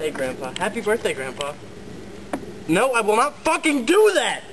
birthday, Grandpa. Happy birthday, Grandpa. No, I will not fucking do that!